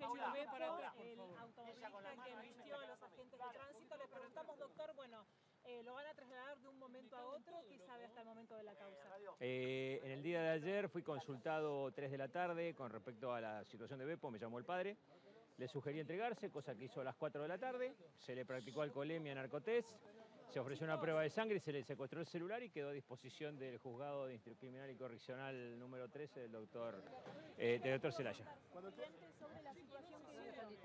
Eugenio Beppo, el automovilista que embistió a los agentes de tránsito. Le preguntamos, doctor, bueno, ¿lo van a trasladar de un momento a otro? ¿Qué sabe hasta el momento de la causa? En el día de ayer fui consultado 3 de la tarde con respecto a la situación de Beppo, me llamó el padre. Le sugerí entregarse, cosa que hizo a las 4 de la tarde. Se le practicó alcoholemia, narcotest. Se ofreció una prueba de sangre, se le secuestró el celular y quedó a disposición del juzgado de instrucción criminal y correccional número 13 del doctor Celaya. Sobre la situación que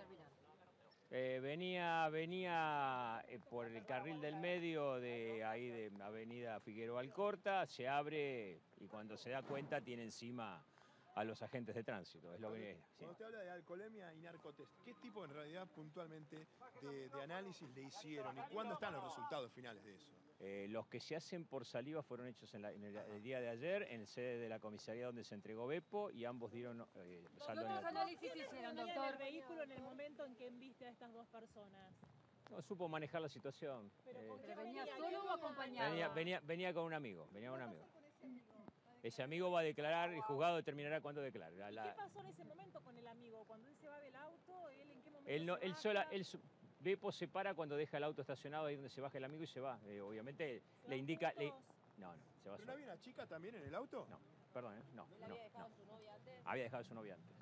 Venía por el carril del medio de ahí de Avenida Figueroa Alcorta, se abre y cuando se da cuenta tiene encima a los agentes de tránsito. Es lo que, sí. Cuando usted habla de alcoholemia y narcotest, ¿qué tipo en realidad puntualmente de análisis le hicieron y cuándo están los resultados finales de eso? Los que se hacen por saliva fueron hechos el día de ayer en sede de la comisaría donde se entregó Beppo y ambos dieron saldo negativo. ¿Qué análisis hicieron, doctor? ¿El vehículo en el momento en que embiste a estas dos personas? No supo manejar la situación. ¿Pero venía solo o acompañado? Venía con un amigo, Ese amigo va a declarar, el juzgado determinará cuándo declara. ¿Qué pasó en ese momento con el amigo? Cuando él se va del auto, ¿él en qué momento Beppo se para cuando deja el auto estacionado ahí donde se baja el amigo y se va. Obviamente le indica... No, se va ¿Pero solo. no había una chica también en el auto? No, perdón, no. ¿Había dejado su novia antes? Había dejado a su novia antes.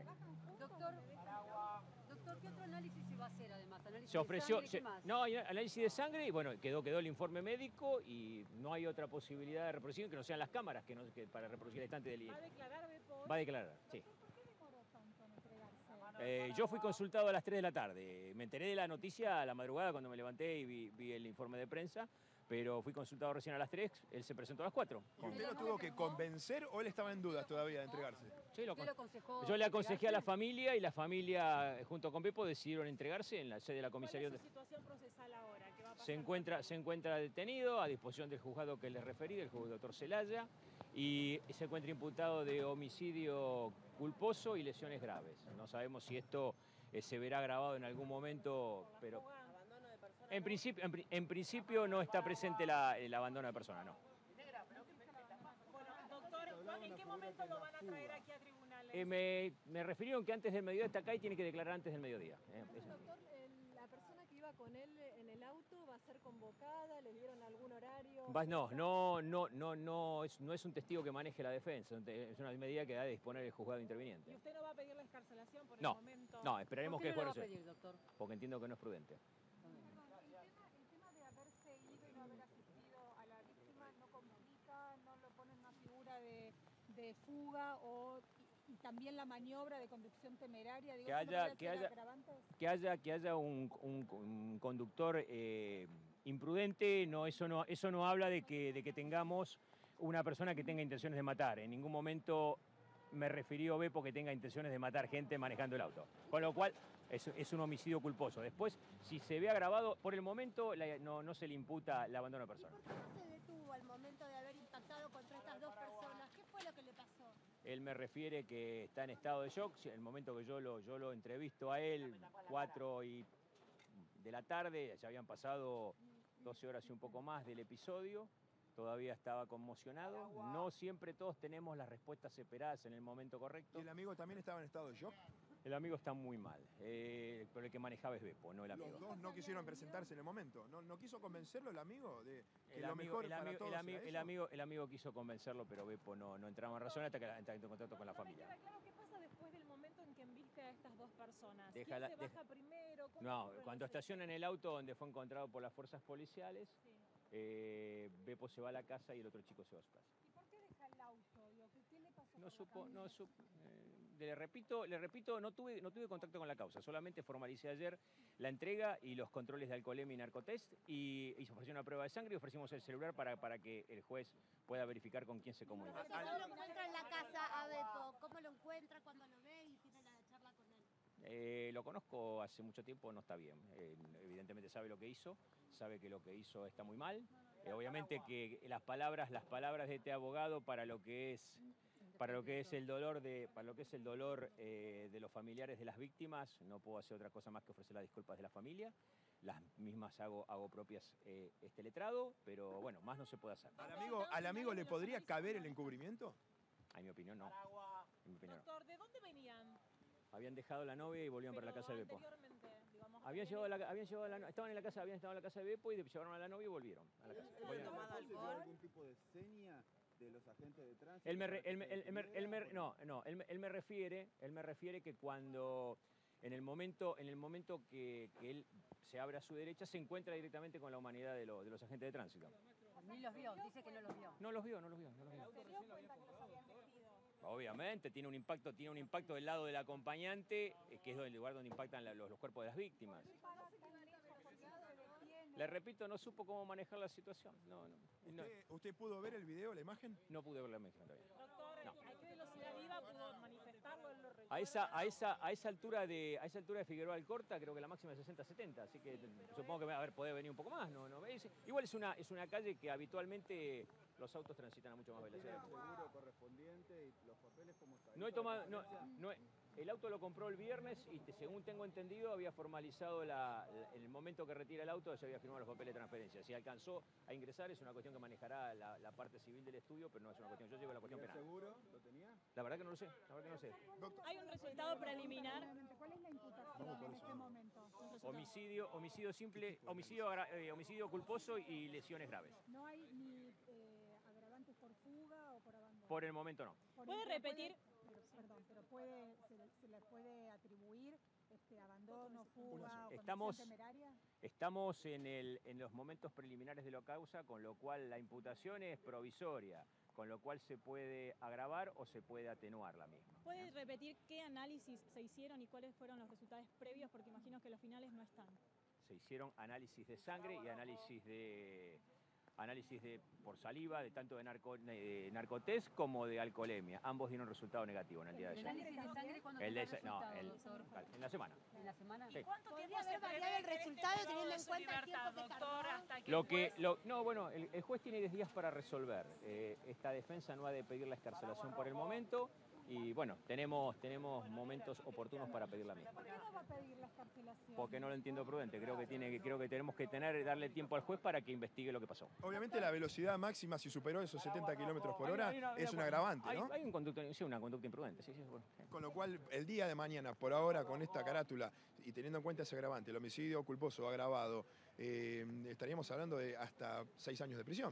Doctor, ¿qué otro análisis se va a hacer además? ¿Análisis Se ofreció, de sangre, qué más? no, hay análisis de sangre y bueno, quedó el informe médico y no hay otra posibilidad de reproducción que no sean las cámaras para reproducir el estante del... ¿Va a declarar Beppo? Va a declarar, sí. ¿Por qué demoró tanto en entregarse? Yo fui consultado a las 3 de la tarde. Me enteré de la noticia a la madrugada cuando me levanté y vi el informe de prensa, pero fui consultado recién a las 3, él se presentó a las 4. ¿Y usted lo tuvo que convencer o él estaba en dudas todavía de entregarse? Sí, ¿Usted lo aconsejó yo le aconsejé a la entregarse? familia y la familia, junto con Beppo, decidieron entregarse en la sede de la comisaría. ¿Cuál es su situación procesal ahora? ¿Qué va a pasar? Se encuentra detenido a disposición del juzgado que les referí, del doctor Celaya, y se encuentra imputado de homicidio culposo y lesiones graves. No sabemos si esto se verá grabado en algún momento, pero en principio no está presente el abandono de persona, no. Bueno, doctor, ¿en qué momento lo van a traer aquí a tribunales? Me refirieron que antes del mediodía está acá y tiene que declarar antes del mediodía. Doctor, la persona que iba con él en el auto va a ser convocada, ¿le dieron algún horario? No es un testigo que maneje la defensa, es una medida que da de disponer el juzgado interviniente. ¿Y usted no va a pedir la excarcelación por el momento? No, esperaremos que el juez ¿Por qué no lo va a pedir, doctor? porque entiendo que no es prudente. El tema de haberse ido y no haber asistido a la víctima no comunica, no lo pone en una figura de fuga y también la maniobra de conducción temeraria. Digo, que haya un conductor imprudente, eso no habla de que tengamos una persona que tenga intenciones de matar. En ningún momento me refirió Beppo que tenga intenciones de matar gente manejando el auto. Con lo cual es un homicidio culposo. Después, si se ve agravado, por el momento no se le imputa el abandono de persona. ¿Por qué no se detuvo al momento de haber impactado contra estas dos personas? ¿Qué fue lo que le pasó? Él me refiere que está en estado de shock. En el momento que yo lo entrevisto a él, 4 de la tarde, ya habían pasado 12 horas y un poco más del episodio. Todavía estaba conmocionado. No siempre todos tenemos las respuestas esperadas en el momento correcto. ¿Y el amigo también estaba en estado de shock? El amigo está muy mal, pero el que manejaba es Beppo, no el amigo. Los dos no quisieron presentarse en el momento. ¿No quiso convencerlo el amigo de que lo mejor para todos era eso? El amigo quiso convencerlo, pero Beppo no entraba en razón hasta que entró en contacto con la familia. Claro, ¿qué pasa después del momento en que embiste a estas dos personas? ¿Quién Déjala- se baja primero? ¿Cómo No, ocurre cuando la estaciona en el auto donde fue encontrado por las fuerzas policiales, Sí. Beppo se va a la casa y el otro chico se va a su casa. ¿Y por qué deja el auto? Digo, ¿qué le pasó? Le repito, no tuve contacto con la causa, solamente formalicé ayer la entrega y los controles de alcoholemia y narcotest y se ofreció una prueba de sangre y ofrecimos el celular para que el juez pueda verificar con quién se comunica. ¿Cómo lo encuentra en la casa a Beppo? ¿Cómo lo encuentra cuando lo ve y tiene la charla con él? Lo conozco hace mucho tiempo, no está bien. Evidentemente sabe lo que hizo, sabe que lo que hizo está muy mal. Obviamente que las palabras de este abogado para lo que es el dolor de los familiares de las víctimas, no puedo hacer otra cosa más que ofrecer las disculpas de la familia. Las mismas hago propias este letrado, pero bueno, más no se puede hacer. ¿Al amigo le podría caber el encubrimiento? En mi opinión no. En mi opinión no. Doctor, ¿de dónde venían? Habían dejado a la novia y volvían para la casa de Bepo. Anteriormente, digamos, Estaban en la casa de Bepo y llevaron a la novia y volvieron a la casa. ¿Algún tipo de seña de los agentes de tránsito? Él me refiere que cuando en el momento que él se abre a su derecha se encuentra directamente con la humanidad de los agentes de tránsito. Ni los vio, dice que no los vio. No los vio. ¿Se dio cuenta que los habían vestido? Obviamente, tiene un impacto del lado del acompañante, que es el lugar donde impactan los cuerpos de las víctimas. Le repito, no supo cómo manejar la situación. No. ¿Usted pudo ver el video, la imagen? No pude ver la imagen todavía. Doctor, No. ¿a qué velocidad iba? ¿Pudo manifestarlo? ¿Él lo recuerda? A esa altura de Figueroa Alcorta, creo que la máxima es 60-70, así que supongo que puede venir un poco más. Igual es una calle que habitualmente los autos transitan a mucho más velocidad. ¿El seguro correspondiente y los papeles cómo está? No he tomado, el auto lo compró el viernes y según tengo entendido había formalizado el momento que retira el auto, se había firmado los papeles de transferencia. Si alcanzó a ingresar es una cuestión que manejará la parte civil del estudio, pero no es una cuestión, yo llevo la cuestión ¿El penal. seguro lo tenía? La verdad que no lo sé, Hay un resultado preliminar. ¿Cuál es la imputación en este momento? Homicidio simple, homicidio culposo y lesiones graves. ¿No hay ni agravantes por fuga o por abandono? Por el momento no. ¿Puede repetir? ¿Se le puede atribuir abandono, fuga o conducción temeraria? Estamos en los momentos preliminares de la causa, con lo cual la imputación es provisoria, con lo cual se puede agravar o se puede atenuar la misma. ¿Puede repetir qué análisis se hicieron y cuáles fueron los resultados previos? Porque imagino que los finales no están. Se hicieron análisis de sangre y análisis por saliva, tanto de narcotest como de alcoholemia. Ambos dieron resultado negativo en el día de ¿El ayer. análisis de sangre cuándo En la semana. ¿En la semana? Sí. ¿Cuánto tiempo ¿Podría se haber variado prevé el que resultado esté teniendo en su cuenta el libertad, tiempo que doctor, tardó? hasta que el juez tiene 10 días para resolver. Esta defensa no ha de pedir la excarcelación por el momento y bueno, tenemos momentos oportunos para pedir la misma. ¿Por qué no va a pedir la excarcelación? Porque no lo entiendo prudente. Creo que tenemos que darle tiempo al juez para que investigue lo que pasó. Obviamente la velocidad máxima, si superó esos 70 kilómetros por hora, es un agravante, ¿no? Hay una conducta imprudente, sí. Bueno. Con lo cual, el día de mañana, por ahora, con esta carátula, y teniendo en cuenta ese agravante, el homicidio culposo agravado, estaríamos hablando de hasta 6 años de prisión.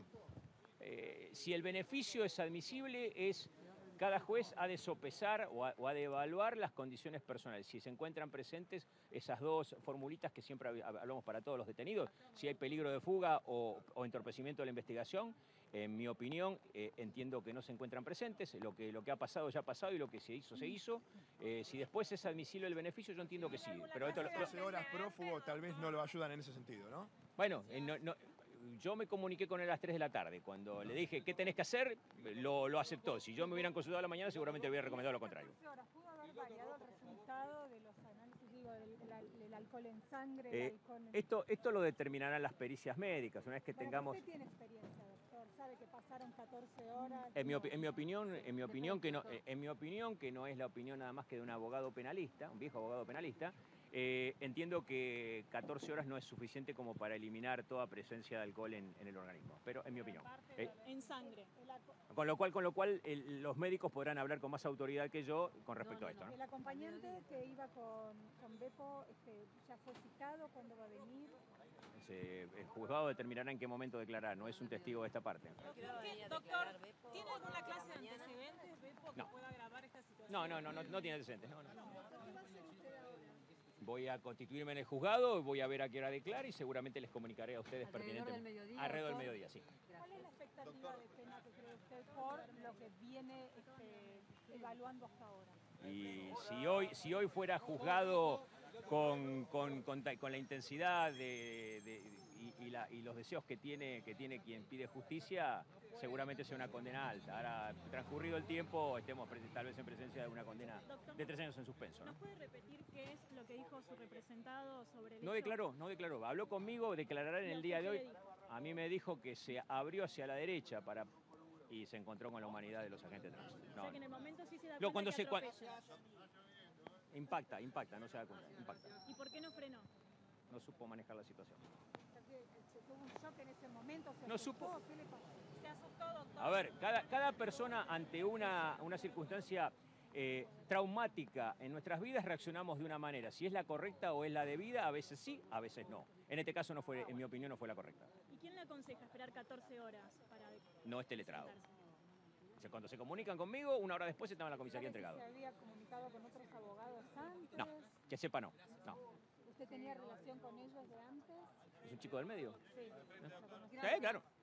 Si el beneficio es admisible, cada juez ha de sopesar o ha de evaluar las condiciones personales. Si se encuentran presentes esas dos formulitas que siempre hablamos para todos los detenidos, si hay peligro de fuga o entorpecimiento de la investigación, en mi opinión, entiendo que no se encuentran presentes. Lo que ha pasado ya ha pasado y lo que se hizo. Si después es admisible el beneficio, yo entiendo que sí. Pero esto, 12 horas prófugo tal vez no lo ayudan en ese sentido, ¿no? bueno, yo me comuniqué con él a las 3 de la tarde. Cuando le dije, ¿qué tenés que hacer? Lo aceptó. Si yo me hubieran consultado a la mañana, seguramente le hubiera recomendado lo contrario. ¿Pudo haber variado el resultado de los análisis, del alcohol en sangre, el alcohol en... Esto lo determinarán las pericias médicas. Una vez que tengamos... ¿Usted tiene experiencia, doctor? ¿Sabe que pasaron 14 horas? En mi opinión, que no es la opinión nada más que de un abogado penalista, un viejo abogado penalista, entiendo que 14 horas no es suficiente como para eliminar toda presencia de alcohol en el organismo, pero en mi opinión. En sangre. Con lo cual los médicos podrán hablar con más autoridad que yo con respecto a esto, ¿no? ¿El acompañante que iba con Bepo ya fue citado? ¿Cuándo va a venir? El juzgado determinará en qué momento declarar, no es un testigo de esta parte. Doctor, ¿tiene alguna clase de antecedentes, Bepo, que pueda agravar esta situación? No tiene antecedentes. No. Voy a constituirme en el juzgado, voy a ver a qué hora declara y seguramente les comunicaré a ustedes pertinentemente. Alrededor del mediodía, sí. ¿Cuál es la expectativa de pena que cree usted por lo que viene evaluando hasta ahora? Y si hoy fuera juzgado con la intensidad y los deseos que tiene quien pide justicia, seguramente sea una condena alta. Ahora, transcurrido el tiempo, estemos tal vez en presencia de una condena de 3 años en suspenso, ¿no? ¿Nos puede repetir qué es lo que dijo su representado sobre el No declaró. Habló conmigo, declarará en el día de hoy. A mí me dijo que se abrió hacia la derecha y se encontró con la humanidad de los agentes de tránsito. O sea que en el momento sí se da cuenta que atropella. Impacta, no se da cuenta, impacta. ¿Y por qué no frenó? No supo manejar la situación. ¿Se tuvo un shock en ese momento? No supo. ¿Qué le pasó? ¿Se asustó, doctor? A ver, cada persona ante una circunstancia traumática en nuestras vidas, reaccionamos de una manera. Si es la correcta o es la debida, a veces sí, a veces no. En este caso, no fue, en mi opinión, no fue la correcta. ¿Y quién le aconseja esperar 14 horas para No es teletrado. Cuando se comunican conmigo, una hora después estaba en la comisaría entregado. ¿Se había comunicado con otros abogados antes? No, que sepa no. ¿Usted tenía relación con ellos de antes? ¿Es un chico del medio? Sí. Sí, claro.